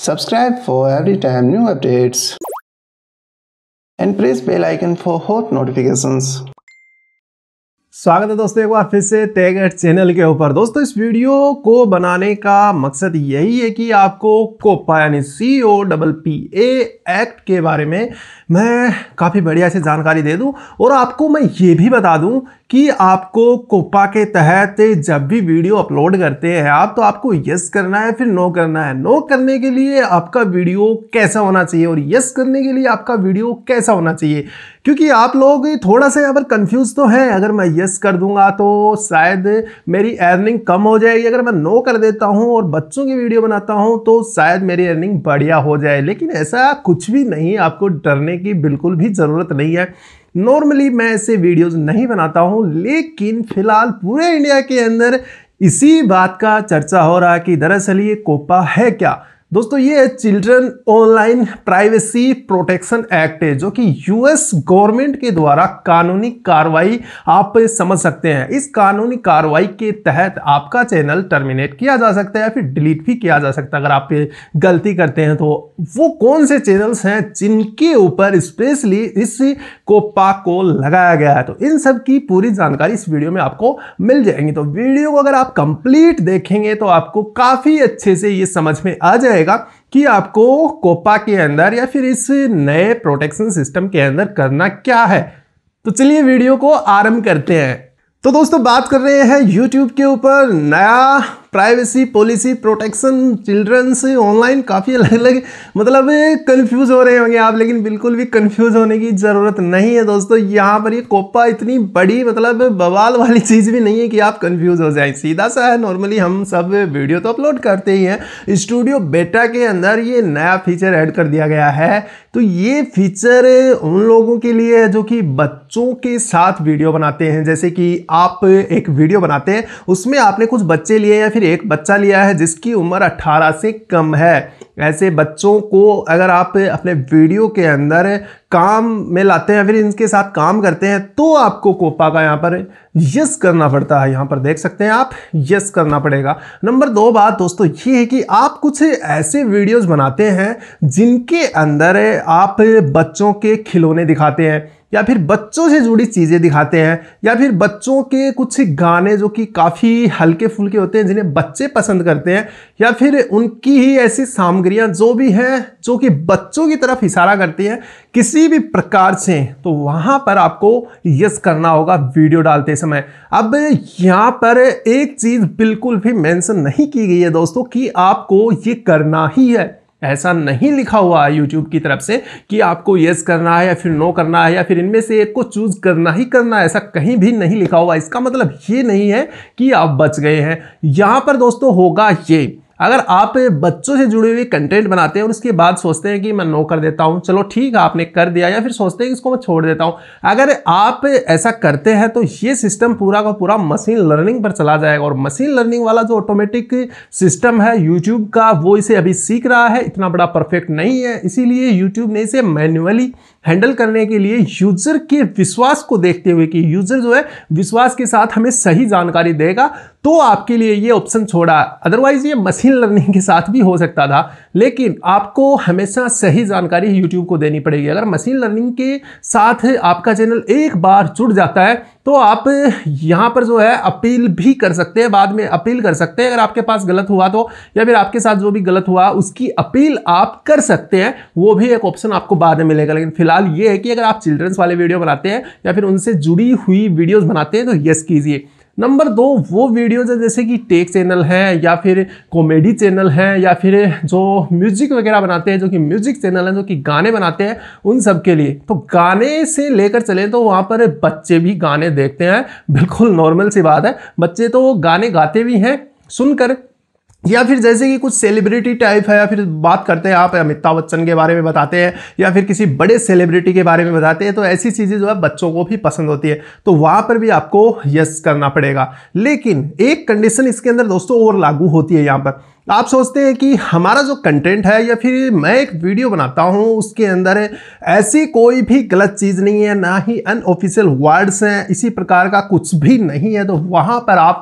Subscribe for every time new updates and press bell icon for hot notifications. स्वागत है दोस्तों एक बार फिर से टेक चैनल के ऊपर। दोस्तों इस वीडियो को बनाने का मकसद यही है कि आपको कोपा यानी COPPA एक्ट के बारे में मैं काफ़ी बढ़िया से जानकारी दे दूं और आपको मैं ये भी बता दूं कि आपको कोपा के तहत जब भी वीडियो अपलोड करते हैं आप तो आपको यस करना है फिर नो करना है। नो करने के लिए आपका वीडियो कैसा होना चाहिए और यस करने के लिए आपका वीडियो कैसा होना चाहिए, क्योंकि आप लोग थोड़ा सा यहाँ पर कंफ्यूज तो हैं। अगर मैं यस कर दूंगा तो शायद मेरी अर्निंग कम हो जाएगी, अगर मैं नो कर देता हूँ और बच्चों की वीडियो बनाता हूँ तो शायद मेरी अर्निंग बढ़िया हो जाए। लेकिन ऐसा कुछ भी नहीं, आपको डरने की बिल्कुल भी ज़रूरत नहीं है। नॉर्मली मैं ऐसे वीडियोस नहीं बनाता हूँ, लेकिन फिलहाल पूरे इंडिया के अंदर इसी बात का चर्चा हो रहा है कि दरअसल ये कोपा है क्या। दोस्तों ये children online privacy protection act है, जो कि यूएस गवर्नमेंट के द्वारा कानूनी कार्रवाई आप समझ सकते हैं। इस कानूनी कार्रवाई के तहत आपका चैनल टर्मिनेट किया जा सकता है या फिर डिलीट भी किया जा सकता है अगर आप गलती करते हैं। तो वो कौन से चैनल्स हैं जिनके ऊपर स्पेशली इस कोपा को लगाया गया है, तो इन सब की पूरी जानकारी इस वीडियो में आपको मिल जाएगी। तो वीडियो को अगर आप कंप्लीट देखेंगे तो आपको काफी अच्छे से ये समझ में आ जाएगा कि आपको कोपा के अंदर या फिर इस नए प्रोटेक्शन सिस्टम के अंदर करना क्या है। तो चलिए वीडियो को आरंभ करते हैं। तो दोस्तों बात कर रहे हैं YouTube के ऊपर नया privacy policy protection children's online. काफ़ी अलग अलग मतलब कंफ्यूज हो रहे होंगे आप, लेकिन बिल्कुल भी कंफ्यूज होने की ज़रूरत नहीं है दोस्तों। यहाँ पर ये कोपा इतनी बड़ी मतलब बवाल वाली चीज़ भी नहीं है कि आप कंफ्यूज हो जाएं। सीधा सा है, नॉर्मली हम सब वीडियो तो अपलोड करते ही हैं। स्टूडियो बेटा के अंदर ये नया फीचर ऐड कर दिया गया है। तो ये फीचर उन लोगों के लिए है जो कि बच्चों के साथ वीडियो बनाते हैं। जैसे कि आप एक वीडियो बनाते हैं, उसमें आपने कुछ बच्चे लिए या फिर एक बच्चा लिया है जिसकी उम्र 18 से कम है। ऐसे बच्चों को अगर आप अपने वीडियो के अंदर काम में लाते हैं फिर इनके साथ काम करते हैं तो आपको कोपा का यहाँ पर यस करना पड़ता है। यहाँ पर देख सकते हैं आप, यस करना पड़ेगा। नंबर 2 बात दोस्तों ये है कि आप कुछ ऐसे वीडियोस बनाते हैं जिनके अंदर आप बच्चों के खिलौने दिखाते हैं या फिर बच्चों से जुड़ी चीज़ें दिखाते हैं या फिर बच्चों के कुछ गाने जो कि काफ़ी हल्के फुल्के होते हैं जिन्हें बच्चे पसंद करते हैं, या फिर उनकी ही ऐसी सामग्रियां जो भी हैं जो कि बच्चों की तरफ इशारा करती हैं किसी भी प्रकार से, तो वहां पर आपको यस करना होगा वीडियो डालते समय। अब यहाँ पर एक चीज़ बिल्कुल भी मेंशन नहीं की गई है दोस्तों कि आपको ये करना ही है। ऐसा नहीं लिखा हुआ है यूट्यूब की तरफ से कि आपको यस करना है या फिर नो करना है या फिर इनमें से एक को चूज करना ही करना है। ऐसा कहीं भी नहीं लिखा हुआ। इसका मतलब ये नहीं है कि आप बच गए हैं। यहां पर दोस्तों होगा ये, अगर आप बच्चों से जुड़े हुए कंटेंट बनाते हैं और उसके बाद सोचते हैं कि मैं नो कर देता हूं, चलो ठीक है आपने कर दिया, या फिर सोचते हैं कि इसको मैं छोड़ देता हूं, अगर आप ऐसा करते हैं तो ये सिस्टम पूरा का पूरा मशीन लर्निंग पर चला जाएगा। और मशीन लर्निंग वाला जो ऑटोमेटिक सिस्टम है यूट्यूब का, वो इसे अभी सीख रहा है, इतना बड़ा परफेक्ट नहीं है, इसीलिए यूट्यूब ने इसे मैन्युअली हैंडल करने के लिए यूजर के विश्वास को देखते हुए कि यूजर जो है विश्वास के साथ हमें सही जानकारी देगा तो आपके लिए ये ऑप्शन छोड़ा। अदरवाइज ये मशीन लर्निंग के साथ भी हो सकता था, लेकिन आपको हमेशा सही जानकारी यूट्यूब को देनी पड़ेगी। अगर मशीन लर्निंग के साथ आपका चैनल एक बार जुड़ जाता है तो आप यहाँ पर जो है अपील भी कर सकते हैं, बाद में अपील कर सकते हैं। अगर आपके पास गलत हुआ तो, या फिर आपके साथ जो भी गलत हुआ उसकी अपील आप कर सकते हैं, वो भी एक ऑप्शन आपको बाद में मिलेगा। लेकिन फिलहाल ये है कि अगर आप चिल्ड्रंस वाले वीडियो बनाते हैं या फिर उनसे जुड़ी हुई वीडियोस बनाते हैं तो यस कीजिए। नंबर 2 वो वीडियोज है जैसे कि टेक चैनल है या फिर कॉमेडी चैनल है या फिर जो म्यूजिक वगैरह बनाते हैं, जो कि म्यूजिक चैनल है, जो कि गाने बनाते हैं, उन सब के लिए। तो गाने से लेकर चले तो वहाँ पर बच्चे भी गाने देखते हैं, बिल्कुल नॉर्मल सी बात है। बच्चे तो गाने गाते भी हैं सुनकर, या फिर जैसे कि कुछ सेलिब्रिटी टाइप है, या फिर बात करते हैं आप अमिताभ बच्चन के बारे में बताते हैं या फिर किसी बड़े सेलिब्रिटी के बारे में बताते हैं, तो ऐसी चीज़ें जो है बच्चों को भी पसंद होती है, तो वहाँ पर भी आपको यस करना पड़ेगा। लेकिन एक कंडीशन इसके अंदर दोस्तों और लागू होती है। यहाँ पर आप सोचते हैं कि हमारा जो कंटेंट है या फिर मैं एक वीडियो बनाता हूं उसके अंदर ऐसी कोई भी गलत चीज़ नहीं है, ना ही अनऑफिशियल वर्ड्स हैं, इसी प्रकार का कुछ भी नहीं है, तो वहां पर आप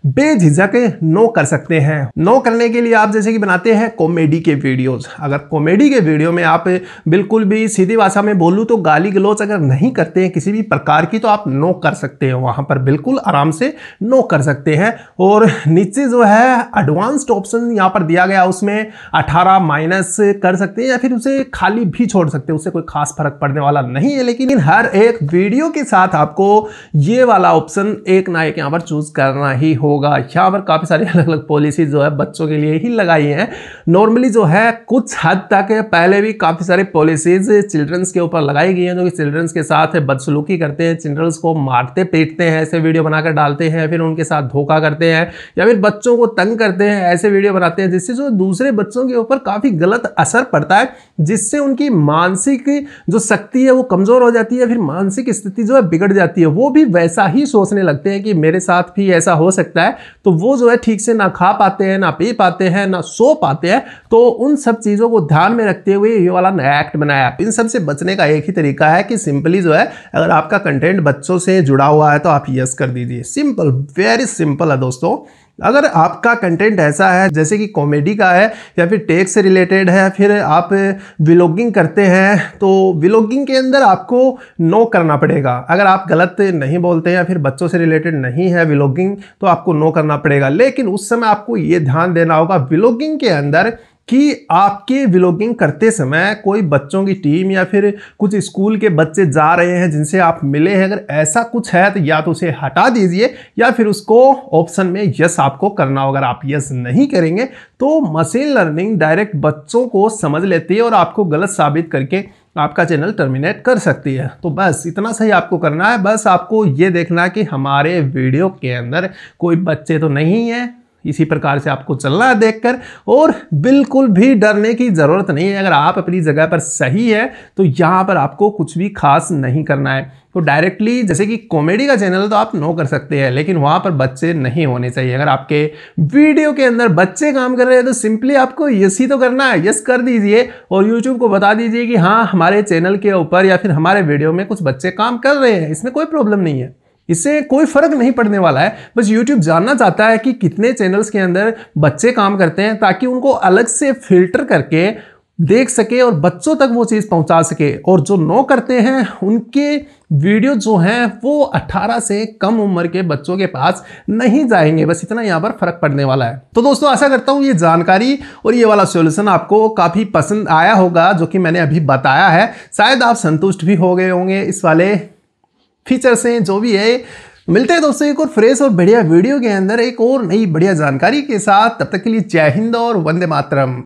बेझिझक नो कर सकते हैं। नो करने के लिए आप जैसे कि बनाते हैं कॉमेडी के वीडियोस, अगर कॉमेडी के वीडियो में आप बिल्कुल भी सीधी भाषा में बोलूं तो गाली गलौज अगर नहीं करते हैं किसी भी प्रकार की, तो आप नो कर सकते हैं, वहां पर बिल्कुल आराम से नो कर सकते हैं। और नीचे जो है एडवांस्ड ऑप्शन यहां पर दिया गया, उसमें 18 माइनस कर सकते हैं या फिर उसे खाली भी छोड़ सकते हैं, उससे कोई खास फर्क पड़ने वाला नहीं है। लेकिन हर एक वीडियो के साथ आपको ये वाला ऑप्शन एक ना एक यहां पर चूज करना ही होगा। यहां पर काफी सारी अलग अलग पॉलिसी जो है बच्चों के लिए ही लगाई है। नॉर्मली जो है कुछ हद तक पहले भी काफी सारी पॉलिसीज चिल्ड्रंस के ऊपर लगाई गई हैं, जो कि चिल्ड्रंस के साथ बदसलूकी करते हैं, चिल्ड्रंस को मारते पीटते हैं, ऐसे वीडियो बनाकर डालते हैं, फिर उनके साथ धोखा करते हैं या फिर बच्चों को तंग करते हैं, ऐसे वीडियो बनाते हैं जिससे जो दूसरे बच्चों के ऊपर काफी गलत असर पड़ता है, जिससे उनकी मानसिक जो शक्ति है वो कमजोर हो जाती है, फिर मानसिक स्थिति जो है बिगड़ जाती है। वो भी वैसा ही सोचने लगते हैं कि मेरे साथ भी ऐसा हो सकता है, तो वो जो है ठीक से ना खा पाते हैं, ना पी पाते हैं, ना सो पाते हैं। तो उन सब चीजों को ध्यान में रखते हुए ये वाला नया एक्ट बनाया। इन सब से बचने का एक ही तरीका है कि सिंपली जो है अगर आपका कंटेंट बच्चों से जुड़ा हुआ है तो आप यस कर दीजिए। सिंपल, वेरी सिंपल है दोस्तों। अगर आपका कंटेंट ऐसा है जैसे कि कॉमेडी का है या फिर टेक से रिलेटेड है, फिर आप व्लॉगिंग करते हैं, तो व्लॉगिंग के अंदर आपको नो करना पड़ेगा। अगर आप गलत नहीं बोलते हैं या फिर बच्चों से रिलेटेड नहीं है व्लॉगिंग, तो आपको नो करना पड़ेगा। लेकिन उस समय आपको ये ध्यान देना होगा व्लॉगिंग के अंदर कि आपके व्लॉगिंग करते समय कोई बच्चों की टीम या फिर कुछ स्कूल के बच्चे जा रहे हैं जिनसे आप मिले हैं, अगर ऐसा कुछ है तो या तो उसे हटा दीजिए या फिर उसको ऑप्शन में यस आपको करना होगा। अगर आप यस नहीं करेंगे तो मशीन लर्निंग डायरेक्ट बच्चों को समझ लेती है और आपको गलत साबित करके आपका चैनल टर्मिनेट कर सकती है। तो बस इतना सही आपको करना है। बस आपको ये देखना है कि हमारे वीडियो के अंदर कोई बच्चे तो नहीं है, इसी प्रकार से आपको चलना है देखकर, और बिल्कुल भी डरने की जरूरत नहीं है। अगर आप अपनी जगह पर सही है तो यहां पर आपको कुछ भी खास नहीं करना है। तो डायरेक्टली जैसे कि कॉमेडी का चैनल तो आप नो कर सकते हैं, लेकिन वहां पर बच्चे नहीं होने चाहिए। अगर आपके वीडियो के अंदर बच्चे काम कर रहे हैं तो सिंपली आपको यस ही तो करना है, यस कर दीजिए और यूट्यूब को बता दीजिए कि हाँ हमारे चैनल के ऊपर या फिर हमारे वीडियो में कुछ बच्चे काम कर रहे हैं। इसमें कोई प्रॉब्लम नहीं है, इससे कोई फर्क नहीं पड़ने वाला है। बस YouTube जानना चाहता है कि कितने चैनल्स के अंदर बच्चे काम करते हैं, ताकि उनको अलग से फिल्टर करके देख सके और बच्चों तक वो चीज़ पहुंचा सके। और जो नो करते हैं उनके वीडियो जो हैं वो 18 से कम उम्र के बच्चों के पास नहीं जाएंगे। बस इतना यहाँ पर फर्क पड़ने वाला है। तो दोस्तों आशा करता हूँ ये जानकारी और ये वाला सॉल्यूशन आपको काफ़ी पसंद आया होगा, जो कि मैंने अभी बताया है। शायद आप संतुष्ट भी हो गए होंगे इस वाले फीचर्स हैं, जो भी है। मिलते हैं दोस्तों एक और फ्रेश और बढ़िया वीडियो के अंदर एक और नई बढ़िया जानकारी के साथ। तब तक के लिए जय हिंद और वंदे मातरम।